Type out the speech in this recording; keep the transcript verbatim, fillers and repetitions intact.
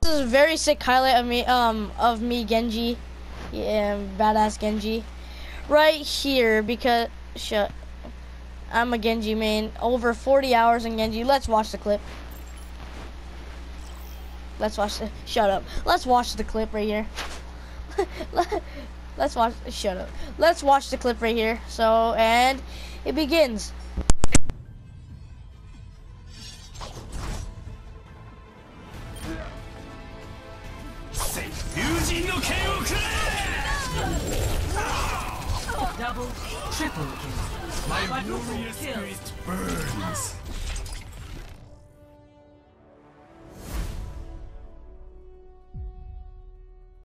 is a very sick highlight of me, um, of me, Genji. Yeah, badass Genji. Right here, because, shut, I'm a Genji main. Over forty hours in Genji. Let's watch the clip. Let's watch the, shut up. Let's watch the clip right here. Let's watch, shut up. Let's watch the clip right here. So, and it begins. Double, triple kill. My warrior spirit burns.